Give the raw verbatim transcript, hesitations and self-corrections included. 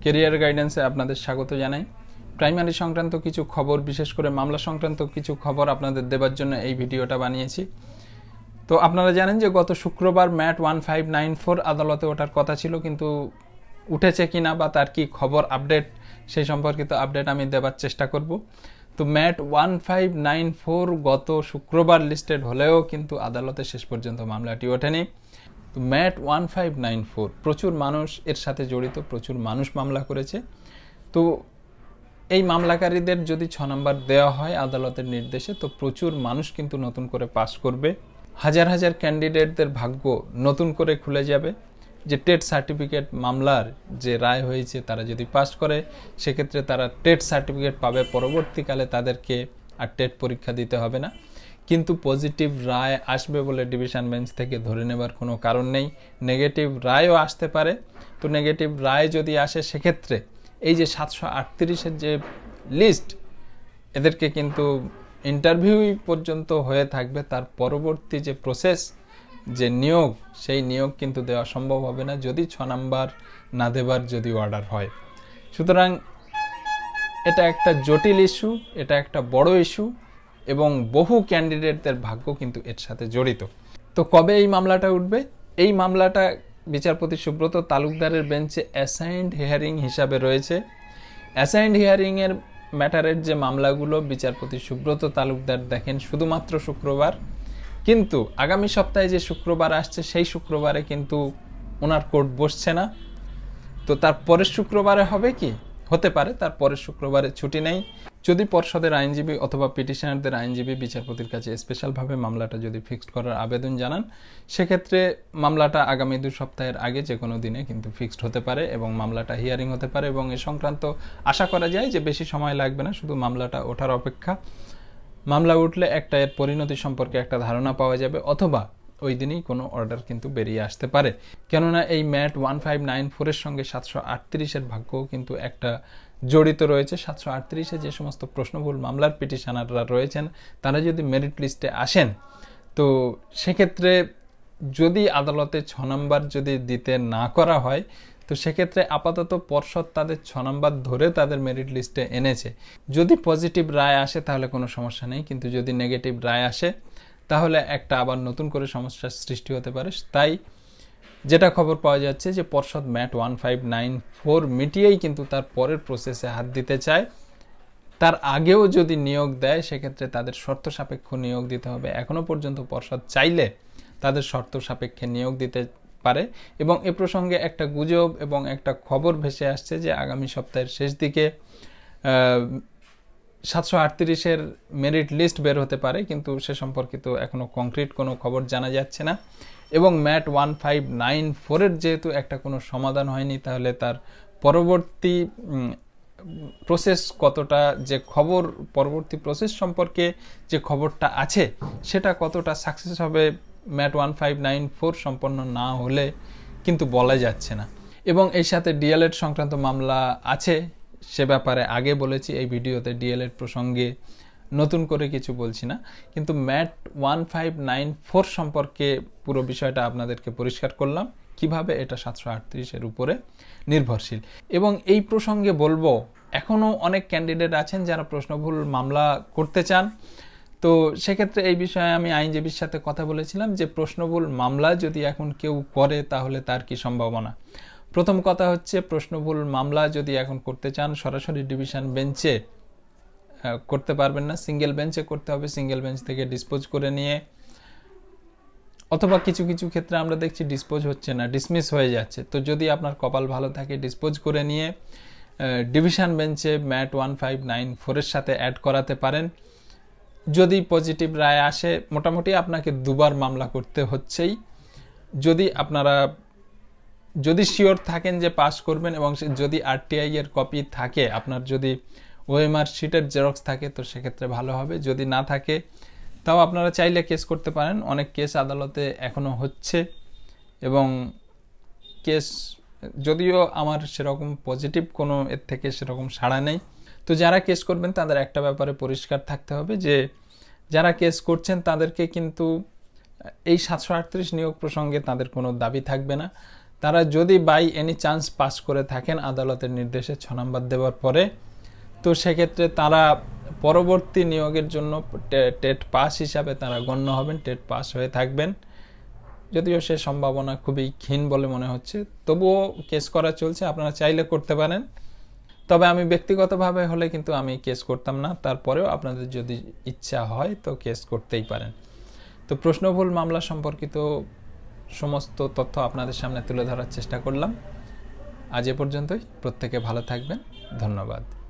Career গাইডেন্সে আপনাদের স্বাগত জানাই। প্রাইমারি সংক্রান্ত কিছু খবর, বিশেষ করে মামলা সংক্রান্ত কিছু খবর আপনাদের দেবার জন্য এই ভিডিওটা বানিয়েছি। তো আপনারা জানেন যে গত শুক্রবার MAT one five nine four আদালতে ওঠার কথা ছিল, কিন্তু উঠেছে কিনা বা তার কি খবর আপডেট সেই সম্পর্কিত আপডেট আমি দেবার চেষ্টা করব। তো MAT one five nine four গত শুক্রবার লিস্টেড হলেও কিন্তু আদালতে শেষ পর্যন্ত মামলাটি ওঠেনি। তো MAT one five nine four প্রচুর মানুষ এর সাথে জড়িত, প্রচুর মানুষ মামলা করেছে। তো এই মামলাকারীদের যদি ছ নম্বর দেওয়া হয় আদালতের নির্দেশে, তো প্রচুর মানুষ কিন্তু নতুন করে পাস করবে। হাজার হাজার ক্যান্ডিডেটদের ভাগ্য নতুন করে খুলে যাবে। যে টেট সার্টিফিকেট মামলার যে রায় হয়েছে, তারা যদি পাস করে সেক্ষেত্রে তারা টেট সার্টিফিকেট পাবে, পরবর্তীকালে তাদেরকে আর টেট পরীক্ষা দিতে হবে না। কিন্তু পজিটিভ রায় আসবে বলে ডিভিশন বেঞ্চ থেকে ধরে নেবার কোনো কারণ নেই। নেগেটিভ রায়ও আসতে পারে। তো নেগেটিভ রায় যদি আসে সেক্ষেত্রে এই যে সাতশো আটত্রিশের যে লিস্ট, এদেরকে কিন্তু ইন্টারভিউ পর্যন্ত হয়ে থাকবে, তার পরবর্তী যে প্রসেস, যে নিয়োগ, সেই নিয়োগ কিন্তু দেওয়া সম্ভব হবে না যদি ছ নাম্বার না দেবার যদি অর্ডার হয়। সুতরাং এটা একটা জটিল ইস্যু, এটা একটা বড় ইস্যু এবং বহু ক্যান্ডিডেটদের ভাগ্য কিন্তু এর সাথে জড়িত। তো কবে এই মামলাটা উঠবে? এই মামলাটা বিচারপতি সুব্রত তালুকদারের বেঞ্চে অ্যাসাইন্ড হিয়ারিং হিসাবে রয়েছে। অ্যাসাইন্ড হিয়ারিংয়ের ম্যাটারের যে মামলাগুলো বিচারপতি সুব্রত তালুকদার দেখেন শুধুমাত্র শুক্রবার, কিন্তু আগামী সপ্তাহে যে শুক্রবার আসছে সেই শুক্রবারে কিন্তু ওনার কোর্ট বসছে না। তো তার পরের শুক্রবারে হবে কি? হতে পারে তার পরের শুক্রবারে ছুটি নেই। যদি পর্ষদের আইনজীবী অথবা পিটিশনারদের আইনজীবী বিচারপতির কাছে স্পেশালভাবে মামলাটা যদি ফিক্সড করার আবেদন জানান, সেক্ষেত্রে মামলাটা আগামী দু সপ্তাহের আগে যে কোনো দিনে কিন্তু ফিক্সড হতে পারে এবং মামলাটা হিয়ারিং হতে পারে। এবং এ সংক্রান্ত আশা করা যায় যে বেশি সময় লাগবে না, শুধু মামলাটা ওঠার অপেক্ষা। মামলা উঠলে একটা এর পরিণতি সম্পর্কে একটা ধারণা পাওয়া যাবে, অথবা ওই দিনই কোনো অর্ডার কিন্তু বেরিয়ে আসতে পারে। কেননা এই ম্যাট ওয়ান ফাইভ নাইন ফোরের সঙ্গে সাতশো আটত্রিশের ভাগ্যও কিন্তু একটা জড়িত রয়েছে। সাতশো আটত্রিশে যে সমস্ত প্রশ্নবহুল মামলার পিটিশনাররা রয়েছেন, তারা যদি মেরিট লিস্টে আসেন, তো সেক্ষেত্রে যদি আদালতে ছ নম্বর যদি দিতে না করা হয়, তো সেক্ষেত্রে আপাতত পর্ষদ তাদের ছ নম্বর ধরে তাদের মেরিট লিস্টে এনেছে। যদি পজিটিভ রায় আসে তাহলে কোনো সমস্যা নেই, কিন্তু যদি নেগেটিভ রায় আসে তাহলে একটা আবার নতুন করে সমস্যার সৃষ্টি হতে পারে। তাই যেটা খবর পাওয়া যাচ্ছে যে পর্ষদ MAT one five nine four মিটিয়েই কিন্তু তার পরের প্রসেসে হাত দিতে চায়। তার আগেও যদি নিয়োগ দেয় সেক্ষেত্রে তাদের শর্ত সাপেক্ষ নিয়োগ দিতে হবে। এখনো পর্যন্ত পর্ষদ চাইলে তাদের শর্ত সাপেক্ষে নিয়োগ দিতে পারে। এবং এ প্রসঙ্গে একটা গুজব এবং একটা খবর ভেসে আসছে যে আগামী সপ্তাহের শেষ দিকে সাতশো আটত্রিশের মেরিট লিস্ট বের হতে পারে, কিন্তু সে সম্পর্কিত এখনো কংক্রিট কোনো খবর জানা যাচ্ছে না। এবং ম্যাট ওয়ান ফাইভ নাইন ফোরের যেহেতু একটা কোনো সমাধান হয়নি, তাহলে তার পরবর্তী প্রসেস কতটা, যে খবর পরবর্তী প্রসেস সম্পর্কে যে খবরটা আছে সেটা কতটা সাকসেস হবে MAT one five nine four সম্পন্ন না হলে কিন্তু বলা যাচ্ছে না। এবং এই সাথে ডিএলএড সংক্রান্ত মামলা আছে, সে ব্যাপারে আগে বলেছি এই ভিডিওতে, ডিএলএড প্রসঙ্গে নতুন করে কিছু বলছি না। কিন্তু MAT one five nine four সম্পর্কে পুরো বিষয়টা আপনাদেরকে পরিষ্কার করলাম, কিভাবে এটা সাতশো আটত্রিশের উপরে নির্ভরশীল। এবং এই প্রসঙ্গে বলবো, এখনও অনেক ক্যান্ডিডেট আছেন যারা প্রশ্নভুল মামলা করতে চান। তো সেক্ষেত্রে এই বিষয়ে আমি আইনজীবীর সাথে কথা বলেছিলাম যে প্রশ্নভুল মামলা যদি এখন কেউ করে তাহলে তার কি সম্ভাবনা। প্রথম কথা হচ্ছে, প্রশ্নভুল মামলা যদি এখন করতে চান সরাসরি ডিভিশন বেঞ্চে করতে পারবেন না, সিঙ্গেল বেঞ্চে করতে হবে। সিঙ্গেল বেঞ্চ থেকে ডিসপোজ করে নিয়ে, অথবা কিছু কিছু ক্ষেত্রে আমরা দেখছি ডিসপোজ হচ্ছে না, ডিসমিস হয়ে যাচ্ছে। তো যদি আপনার কপাল ভালো থাকে ডিসপোজ করে নিয়ে ডিভিশন বেঞ্চে ম্যাট ওয়ান ফাইভ নাইন ফোরের সাথে অ্যাড করাতে পারেন। যদি পজিটিভ রায় আসে, মোটামুটি আপনাকে দুবার মামলা করতে হচ্ছেই। যদি আপনারা যদি শিওর থাকেন যে পাস করবেন এবং যদি আরটিআই এর কপি থাকে, আপনার যদি ওএমআর শিটের জেরক্স থাকে, তো সেক্ষেত্রে ভালো হবে। যদি না থাকে তাও আপনারা চাইলে কেস করতে পারেন। অনেক কেস আদালতে এখনও হচ্ছে এবং কেস, যদিও আমার সেরকম পজিটিভ কোনো এর থেকে সেরকম সাড়া নেই। তো যারা কেস করবেন তাদের একটা ব্যাপারে পরিষ্কার থাকতে হবে যে যারা কেস করছেন তাদেরকে কিন্তু এই সাতশো আটত্রিশ নিয়োগ প্রসঙ্গে তাদের কোনো দাবি থাকবে না। তারা যদি বাই এনি চান্স পাস করে থাকেন আদালতের নির্দেশে ছ নম্বর দেওয়ার পরে, তো সেক্ষেত্রে তারা পরবর্তী নিয়োগের জন্য টেট পাস হিসাবে তারা গণ্য হবেন, টেট পাস হয়ে থাকবেন। যদিও সে সম্ভাবনা খুবই ক্ষীণ বলে মনে হচ্ছে, তবুও কেস করা চলছে, আপনারা চাইলে করতে পারেন। তবে আমি ব্যক্তিগতভাবে হলে কিন্তু আমি কেস করতাম না, তারপরেও আপনাদের যদি ইচ্ছা হয় তো কেস করতেই পারেন। তো প্রশ্নভুল মামলা সম্পর্কিত সমস্ত তথ্য আপনাদের সামনে তুলে ধরার চেষ্টা করলাম। আজ এ পর্যন্তই। প্রত্যেকে ভালো থাকবেন। ধন্যবাদ।